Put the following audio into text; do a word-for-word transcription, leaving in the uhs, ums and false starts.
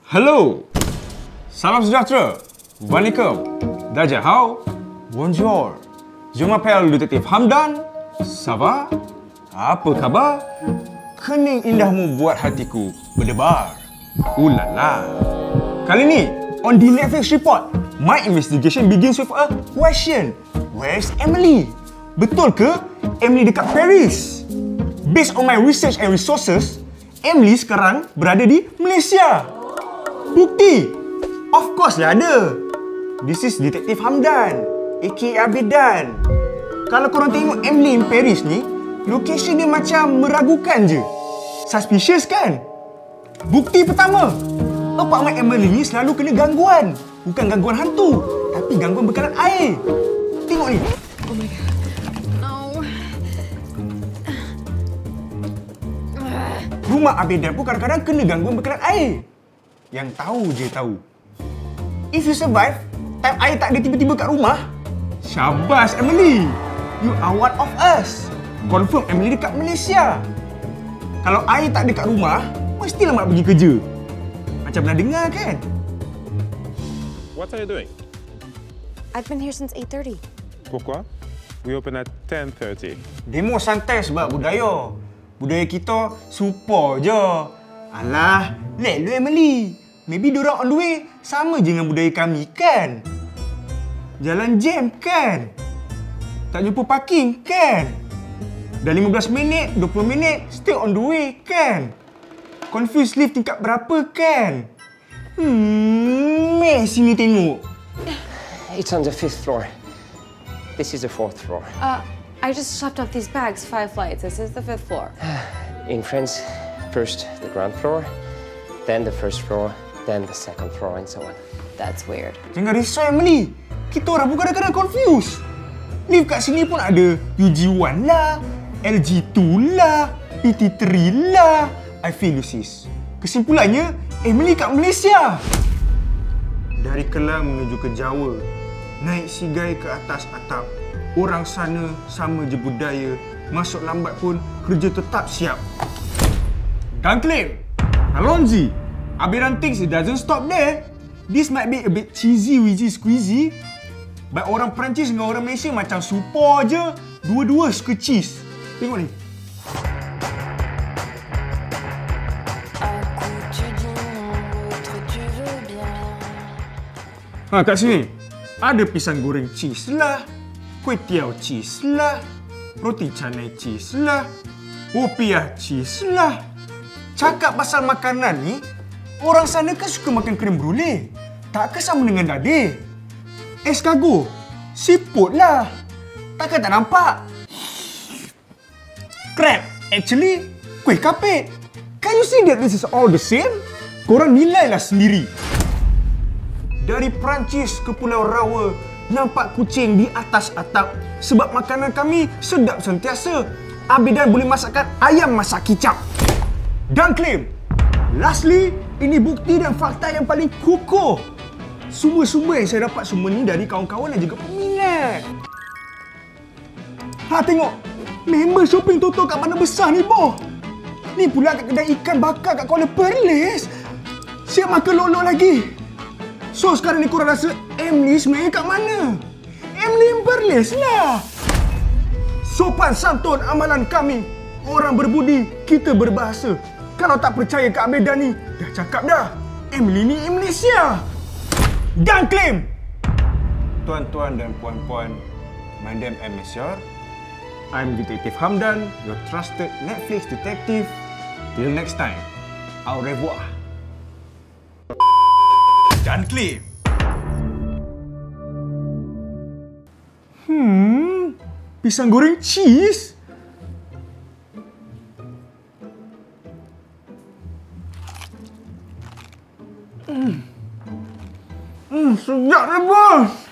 Hello, salam sejahtera, Waalaikum, Dajahau, Bonjour. Je m'appelle Detektif Hamdan. Ça va? Apa khabar? Kening indahmu buat hatiku berdebar. Ulala. Kali ni, on the Netflix report, my investigation begins with a question. Where's Emily? Betul ke Emily dekat Paris? Based on my research and resources, Emily sekarang berada di Malaysia. Bukti? Of course lah ada. This is Detektif Hamdan, aka Abidan. Kalau korang tengok Emily in Paris ni, location dia macam meragukan je. Suspicious kan? Bukti pertama, apartment Emily ni selalu kena gangguan. Bukan gangguan hantu, tapi gangguan bekalan air. Tengok ni. Oh my god. No. Rumah Abidan pun kadang-kadang kena gangguan bekalan air. Yang tahu je tahu. If you survive, time air tak ada tiba-tiba kat rumah, syabas Emily. You are one of us. Confirm Emily dekat Malaysia. Kalau air tak ada kat rumah, mestilah mak pergi kerja. Macam pernah dengar kan? What are you doing? I've been here since eight thirty. Pourquoi? We open at ten thirty. Demo santai sebab budaya. Budaya kita super je. Alah, let lu Emily. Maybe diorang on the way sama je dengan budaya kami kan? Jalan jam kan? Tak jumpa parking kan? Dah lima belas minit, dua puluh minit, still on the way kan? Confused lift tingkat berapa kan? Hmm, meh sini tengok. It's on the fifth floor. This is the fourth floor. Uh, I just swept off these bags, five flights. This is the fifth floor. In France, first the ground floor, then the first floor, then the second floor, and so on. That's weird. Jangan risau Emily. Kita orang pun kadang-kadang confused. Lift kat sini pun ada U G one lah, L G two lah, P T three lah. I feel you sis. Kesimpulannya, Emily kat Malaysia. Dari Kelang menuju ke Jawa, naik sigai ke atas atap. Orang sana sama je budaya. Masuk lambat pun kerja tetap siap. Dan claim, Alonzi, Abidan thinks it doesn't stop there. This might be a bit cheesy, wheezy, squeezy. But orang Perancis dengan orang Malaysia macam super je. Dua-dua suka cheese. Tengok ni. Ha, kat sini ada pisang goreng cheese lah, kuih tiaw cheese lah, roti canai cheese lah, popiah cheese lah. Cakap pasal makanan ni, orang sana kan suka makan krem brulee. Tak ke sama dengan dade? Escargot, siput lah. Takkan tak nampak? Crab, actually, kuih kapit. Can you see that this is all the same? Korang nilailah sendiri. Dari Perancis ke Pulau Rawa, nampak kucing di atas atap. Sebab makanan kami sedap sentiasa. Abidan boleh masakkan ayam masak kicap. Dan claim, lastly, ini bukti dan fakta yang paling kukuh. Sumber-sumber yang saya dapat semua ni dari kawan-kawan dan juga peminat. Ha, tengok. Member shopping Toto kat mana besar ni, boh. Ni pula kat kedai ikan bakar kat Kuala Perlis. Siap makan lolo lagi. So, sekarang ni korang rasa Emily sebenarnya kat mana? Emily in Perlis lah. Sopan santun amalan kami. Orang berbudi, kita berbahasa. Kalau tak percaya Kak Abidan ni, dah cakap dah. Emily ni in Malaysia. Dan claim. Tuan-tuan dan puan-puan, Madam and Monsieur, I'm Detektif Hamdan, your trusted Netflix detective. Till next time, au revoir. Dan claim. Hmm, pisang goreng cheese? Hmm, hmm sedap ni bos.